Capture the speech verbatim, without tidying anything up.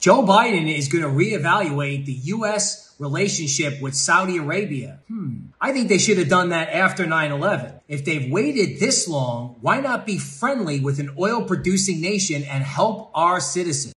Joe Biden is going to reevaluate the U S relationship with Saudi Arabia. Hmm. I think they should have done that after nine eleven. If they've waited this long, why not be friendly with an oil-producing nation and help our citizens?